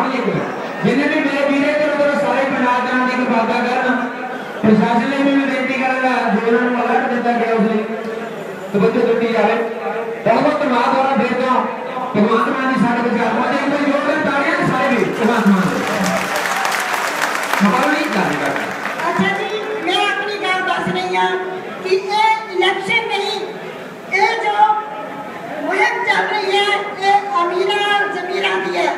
जी जिन्हें भी मेरे वीरे तो सारे पंजाब जाने की बात कर प्रशासन ने भी मैं बेनती करूंगा जो उन्होंने अलर्ट दिता गया उसने तवज्जो दी जाए। बहुत बहुत धन्यवाद हो रहा फिर तो भगवंत मान जी सारे विचार पहुंचे एक बार जोरदार तालियां सारे भी भगवंत मान सवाल नहीं करेगा। अच्छा जी मैं अपनी गल दस रही हूं कि ये इलेक्शन नहीं ये जो मुहिम चल रही है ये अमीरा जमीरा की है।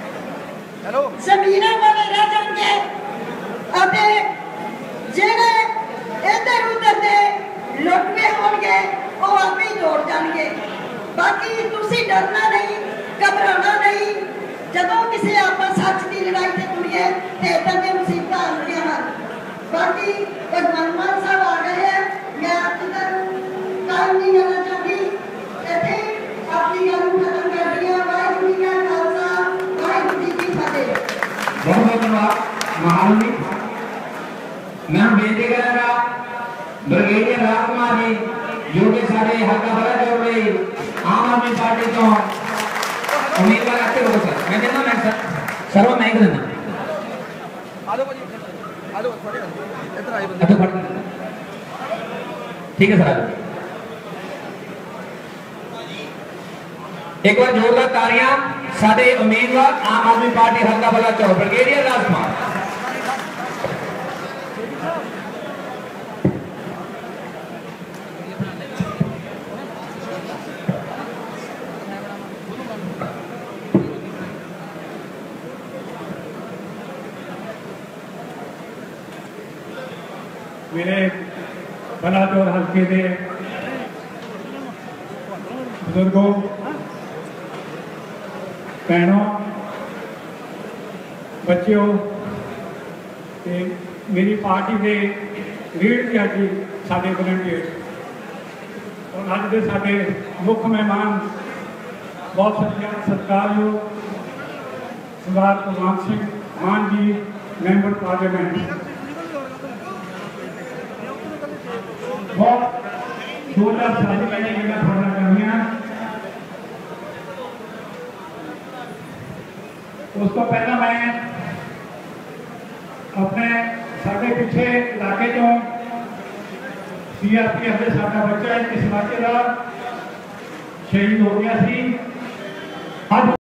जमीरा वाले रह जाएंगे अते जेड़े इधर उधर दे लुटवे होंगे वो आप ही दौड़ जाएंगे। बाकी तुसी डरना नहीं घबराना नहीं जदों किसी आप सच की लड़ाई से तुरीए तो इधर की मुसीबत आती हैं। बाकी भगवंत मान साहब आ गए हैं मैं इधर काम नहीं करना चाहती इतने अपनी गल खत्म कर रही हूं। वाहिगुरू जी का खालसा वाहिगुरू जी की फतेह। बहुत बहुत धन्यवाद महारानी मैं बेनती करूंगा ब्रिगेडियर राजकुमार जी जो कि सारे हल्का बड़ा जोड़ रही आम आदमी पार्टी तो उम्मीदवार आते हो सर मैं कहता हूँ सर सर्व मैं देना ठीक है सर एक बार जोरदार तालियां सारे उम्मीदवार आम आदमी पार्टी हल्का बड़ा चौक ब्रिगेडियर राजकुमार। मेरे बलाचौर हल्के के बुजुर्गों भैनों बच्चों मेरी पार्टी के रीढ़ के अज साडे वलंटियर और अज के साडे मुख्य मेहमान बहुत सत्कारयोग सरदार भगवंत सिंह मान जी मैंबर पार्लियामेंट बहुत जोरदार साझी मैंने थोड़ा करनी है। उस तो पहला मैं अपने साढ़े पिछे इलाके चो CRPF के साडा बच्चा इस इलाके का शहीद हो गया सी।